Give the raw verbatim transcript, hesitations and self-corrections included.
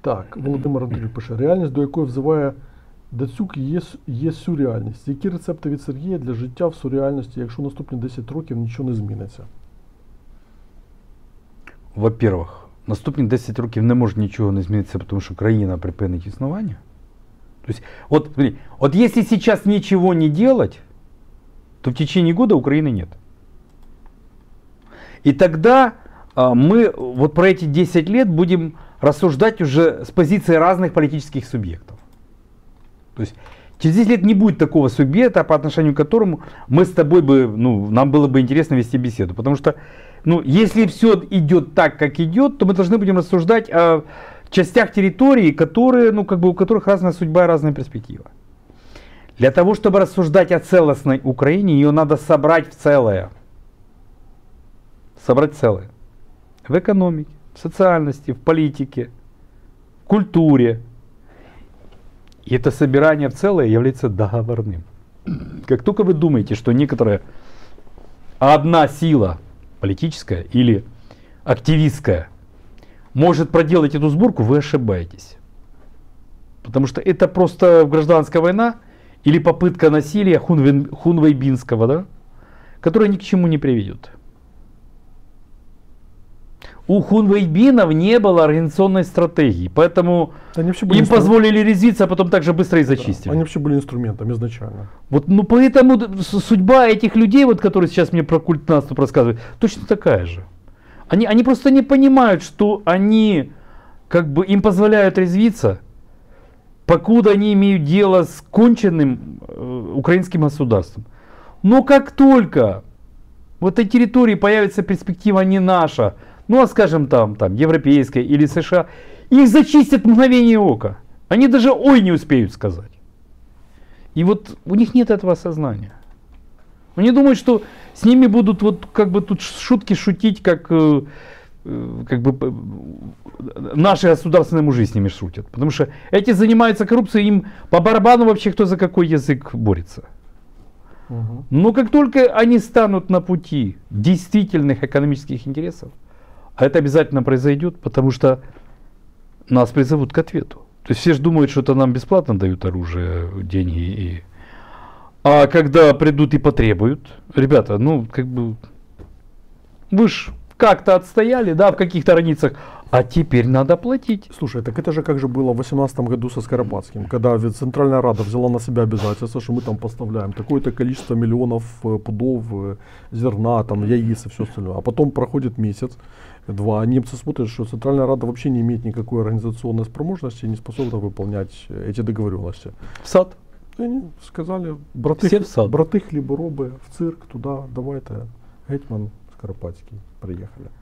Так, Володимир Андрійович пише, реальність, до якої взиває Дацюк, є, є сюрреальність. Які рецепти від Сергія для життя в сюрреальності, якщо наступні десять років нічого не зміниться? Во-первых, наступні десять років не може нічого не змінитися, тому що країна припинить існування. То есть, вот, смотри, вот если сейчас ничего не делать, то в течение года Украины нет. И тогда а, мы вот про эти десять лет будем рассуждать уже с позиции разных политических субъектов. То есть через десять лет не будет такого субъекта, по отношению к которому мы с тобой бы, ну, нам было бы интересно вести беседу. Потому что, ну, если все идет так, как идет, то мы должны будем рассуждать о частях территории, которые, ну, как бы, у которых разная судьба и разная перспектива. Для того, чтобы рассуждать о целостной Украине, ее надо собрать в целое. Собрать целое. В экономике, в социальности, в политике, в культуре. И это собирание в целое является договорным. Как только вы думаете, что некоторая одна сила политическая или активистская может проделать эту сборку, вы ошибаетесь. Потому что это просто гражданская война или попытка насилия хунвейбинского, да, которая ни к чему не приведет. У хунвейбинов не было организационной стратегии, поэтому им инстру... позволили резвиться, а потом так же быстро и зачистили. Да, они вообще были инструментом изначально. Вот, ну поэтому судьба этих людей, вот, которые сейчас мне про культ наступ рассказывают, точно такая же. Они, они просто не понимают, что они, как бы, им позволяют резвиться, покуда они имеют дело с конченным э, украинским государством. Но как только в этой территории появится перспектива не наша, ну а скажем там, там европейская или США, их зачистят в мгновение ока. Они даже ой не успеют сказать. И вот у них нет этого сознания. Они думают, что с ними будут вот как бы тут шутки шутить, как, э, как бы наши государственные мужи с ними шутят. Потому что эти занимаются коррупцией, им по барабану вообще кто за какой язык борется. Угу. Но как только они станут на пути действительных экономических интересов, а это обязательно произойдет, потому что нас призовут к ответу. То есть все же думают, что это нам бесплатно дают оружие, деньги. И... А когда придут и потребуют, ребята, ну как бы вы ж как-то отстояли, да, в каких-то границах, а теперь надо платить. Слушай, так это же как же было в восемнадцатом году со Скоропадским, когда Центральная Рада взяла на себя обязательство, что мы там поставляем такое-то количество миллионов пудов зерна, там, яиц и все остальное. А потом проходит месяц, два, немцы смотрят, что Центральная Рада вообще не имеет никакой организационной спроможности и не способна выполнять эти договоренности. В сад. И они сказали, браты, Все в сад. браты хлібороби, в цирк, туда, давайте, гетьман Скоропадський, приехали.